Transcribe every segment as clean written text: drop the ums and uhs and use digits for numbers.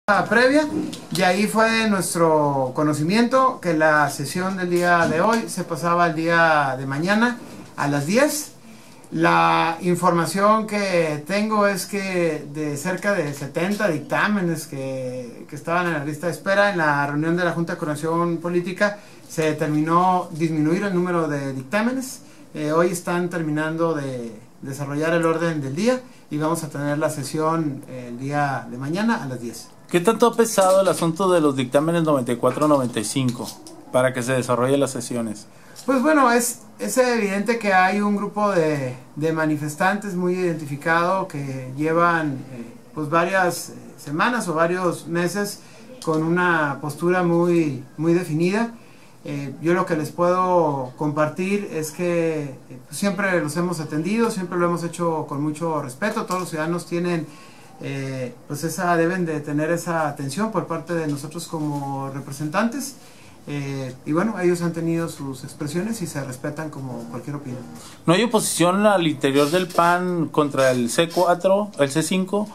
Previa, de ahí fue de nuestro conocimiento que la sesión del día de hoy se pasaba al día de mañana a las 10. La información que tengo es que de cerca de 70 dictámenes que estaban en la lista de espera, en la reunión de la Junta de Coordinación Política se determinó disminuir el número de dictámenes. Hoy están terminando de desarrollar el orden del día y vamos a tener la sesión el día de mañana a las 10. ¿Qué tanto ha pesado el asunto de los dictámenes 94-95 para que se desarrollen las sesiones? Pues bueno, es evidente que hay un grupo de manifestantes muy identificado que llevan pues varias semanas o varios meses con una postura muy definida. Yo lo que les puedo compartir es que siempre los hemos atendido, siempre lo hemos hecho con mucho respeto. Todos los ciudadanos tienen pues deben de tener esa atención por parte de nosotros como representantes. Y bueno, ellos han tenido sus expresiones y se respetan como cualquier opinión. ¿No hay oposición al interior del PAN contra el C4, el C5?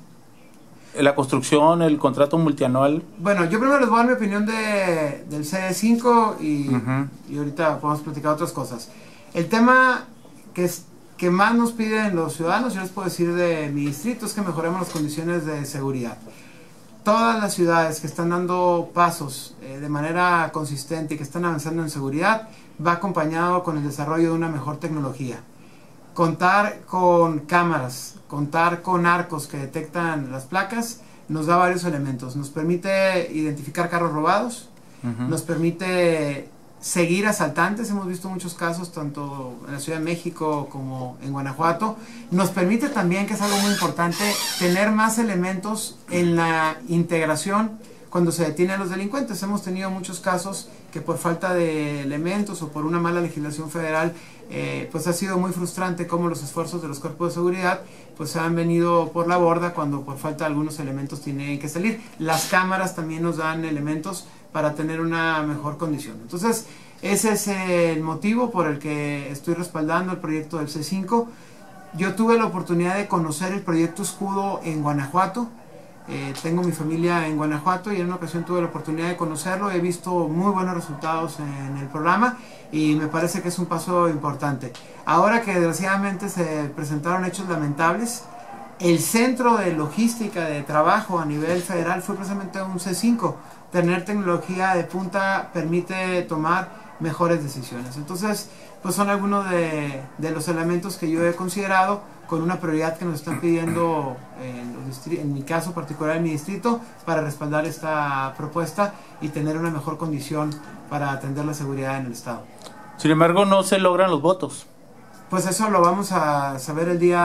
La construcción, el contrato multianual. Bueno, yo primero les voy a dar mi opinión del C5 y ahorita podemos platicar otras cosas. El tema que más nos piden los ciudadanos, yo les puedo decir de mi distrito, es que mejoremos las condiciones de seguridad. Todas las ciudades que están dando pasos de manera consistente y que están avanzando en seguridad, va acompañado con el desarrollo de una mejor tecnología. Contar con cámaras, contar con arcos que detectan las placas, nos da varios elementos. Nos permite identificar carros robados, nos permite seguir asaltantes, hemos visto muchos casos tanto en la Ciudad de México como en Guanajuato. Nos permite también, que es algo muy importante, tener más elementos en la integración cuando se detienen a los delincuentes. Hemos tenido muchos casos que por falta de elementos o por una mala legislación federal pues ha sido muy frustrante cómo los esfuerzos de los cuerpos de seguridad pues se han venido por la borda cuando por falta de algunos elementos tienen que salir. Las cámaras también nos dan elementos para tener una mejor condición. Entonces ese es el motivo por el que estoy respaldando el proyecto del C5. Yo tuve la oportunidad de conocer el proyecto Escudo en Guanajuato. Tengo mi familia en Guanajuato y en una ocasión tuve la oportunidad de conocerlo. He visto muy buenos resultados en el programa y me parece que es un paso importante. Ahora que desgraciadamente se presentaron hechos lamentables, el centro de logística de trabajo a nivel federal fue precisamente un C5. Tener tecnología de punta permite tomar mejores decisiones. Entonces, pues son algunos de los elementos que yo he considerado con una prioridad que nos están pidiendo en mi caso particular en mi distrito para respaldar esta propuesta y tener una mejor condición para atender la seguridad en el estado. Sin embargo, no se logran los votos. Pues eso lo vamos a saber el día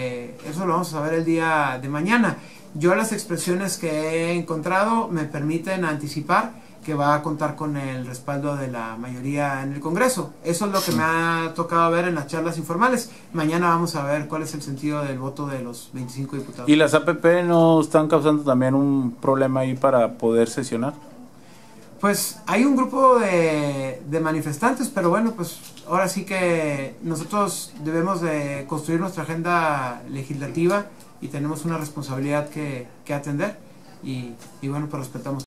de mañana. Yo las expresiones que he encontrado me permiten anticipar que va a contar con el respaldo de la mayoría en el Congreso. Eso es lo que me ha tocado ver en las charlas informales. Mañana vamos a ver cuál es el sentido del voto de los 25 diputados. ¿Y las APP no están causando también un problema ahí para poder sesionar? Pues hay un grupo de manifestantes, pero bueno, pues ahora sí que nosotros debemos de construir nuestra agenda legislativa y tenemos una responsabilidad que atender y bueno, pues respetamos.